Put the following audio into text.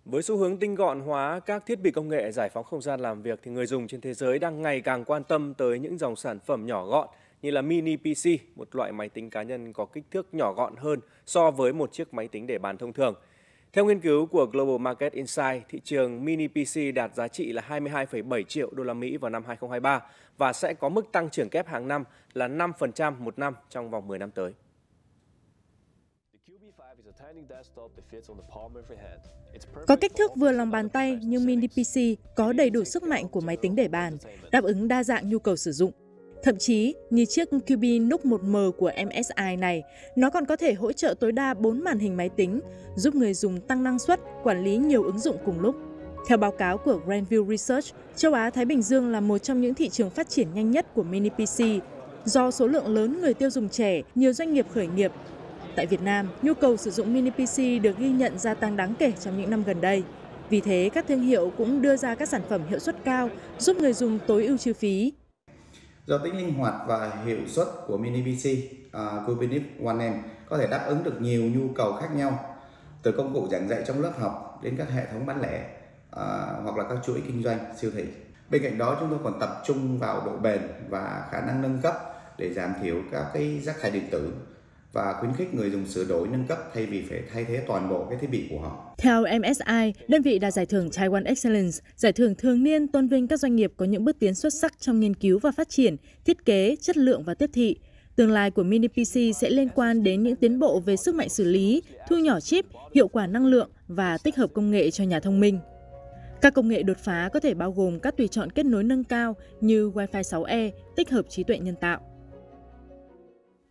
Với xu hướng tinh gọn hóa các thiết bị công nghệ giải phóng không gian làm việc thì người dùng trên thế giới đang ngày càng quan tâm tới những dòng sản phẩm nhỏ gọn như là mini PC, một loại máy tính cá nhân có kích thước nhỏ gọn hơn so với một chiếc máy tính để bàn thông thường. Theo nghiên cứu của Global Market Insight, thị trường mini PC đạt giá trị là 22,7 triệu đô la Mỹ vào năm 2023 và sẽ có mức tăng trưởng kép hàng năm là 5% một năm trong vòng 10 năm tới. Có kích thước vừa lòng bàn tay nhưng mini PC có đầy đủ sức mạnh của máy tính để bàn, đáp ứng đa dạng nhu cầu sử dụng. Thậm chí, như chiếc QB Nook 1M của MSI này, nó còn có thể hỗ trợ tối đa 4 màn hình máy tính, giúp người dùng tăng năng suất, quản lý nhiều ứng dụng cùng lúc. Theo báo cáo của Grandview Research, châu Á-Thái Bình Dương là một trong những thị trường phát triển nhanh nhất của mini PC. Do số lượng lớn người tiêu dùng trẻ, nhiều doanh nghiệp khởi nghiệp. Tại Việt Nam, nhu cầu sử dụng mini PC được ghi nhận gia tăng đáng kể trong những năm gần đây. Vì thế, các thương hiệu cũng đưa ra các sản phẩm hiệu suất cao, giúp người dùng tối ưu chi phí. Do tính linh hoạt và hiệu suất của mini PC, Cubic One M có thể đáp ứng được nhiều nhu cầu khác nhau, từ công cụ giảng dạy trong lớp học đến các hệ thống bán lẻ hoặc là các chuỗi kinh doanh siêu thị. Bên cạnh đó, chúng tôi còn tập trung vào độ bền và khả năng nâng cấp để giảm thiểu các cái rác thải điện tử và khuyến khích người dùng sửa đổi nâng cấp thay vì phải thay thế toàn bộ cái thiết bị của họ. Theo MSI, đơn vị đạt giải thưởng Taiwan Excellence, giải thưởng thường niên tôn vinh các doanh nghiệp có những bước tiến xuất sắc trong nghiên cứu và phát triển, thiết kế, chất lượng và tiếp thị. Tương lai của mini PC sẽ liên quan đến những tiến bộ về sức mạnh xử lý, thu nhỏ chip, hiệu quả năng lượng và tích hợp công nghệ cho nhà thông minh. Các công nghệ đột phá có thể bao gồm các tùy chọn kết nối nâng cao như Wi-Fi 6E, tích hợp trí tuệ nhân tạo.